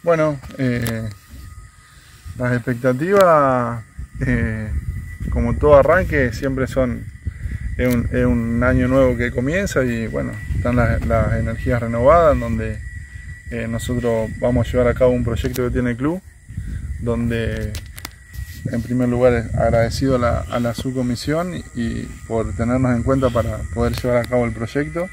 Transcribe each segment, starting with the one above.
Bueno, las expectativas, como todo arranque, siempre es un año nuevo que comienza y bueno, están las energías renovadas, en donde nosotros vamos a llevar a cabo un proyecto que tiene el club, donde en primer lugar agradecido a la subcomisión y por tenernos en cuenta para poder llevar a cabo el proyecto.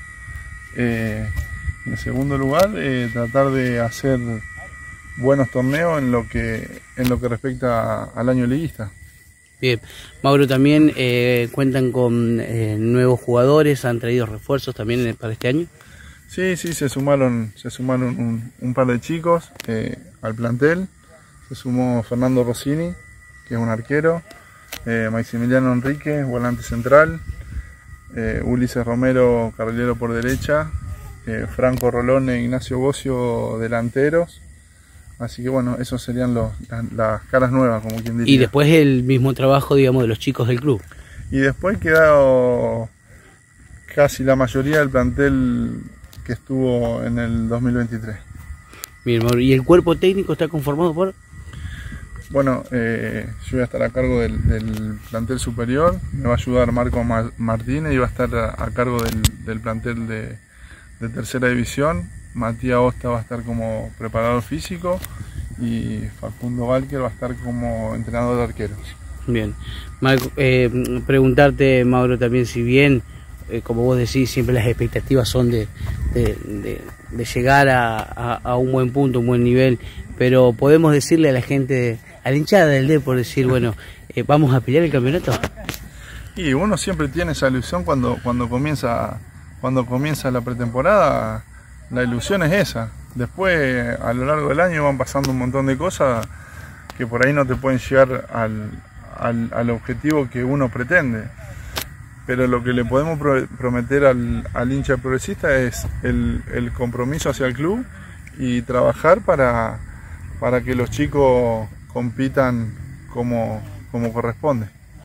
En segundo lugar, tratar de hacer buenos torneos en lo que respecta al año liguista. Bien, Mauro, también cuentan con nuevos jugadores, han traído refuerzos también para este año. Sí, se sumaron un par de chicos al plantel. Se sumó Fernando Rossini, que es un arquero, Maximiliano Enrique, volante central, Ulises Romero, carrilero por derecha, Franco Rolone, Ignacio Bocio, delanteros. Así que bueno, esos serían las caras nuevas, como quien diría. Y después el mismo trabajo, digamos, de los chicos del club. Y después quedó casi la mayoría del plantel que estuvo en el 2023. Bien, Mauro, ¿y el cuerpo técnico está conformado por...? Bueno, yo voy a estar a cargo del plantel superior, me va a ayudar Marco Martínez y va a estar a cargo del plantel de tercera división. Matías Osta va a estar como preparador físico y Facundo Valker va a estar como entrenador de arqueros. Bien, preguntarte, Mauro, también, si bien, como vos decís, siempre las expectativas son de llegar a un buen punto, un buen nivel, pero podemos decirle a la gente, a la hinchada del Depor, decir, bueno, ¿vamos a pelear el campeonato? Y uno siempre tiene esa ilusión cuando comienza la pretemporada. La ilusión es esa. Después, a lo largo del año van pasando un montón de cosas que por ahí no te pueden llegar al objetivo que uno pretende. Pero lo que le podemos prometer al hincha progresista es el compromiso hacia el club y trabajar para que los chicos compitan como corresponde.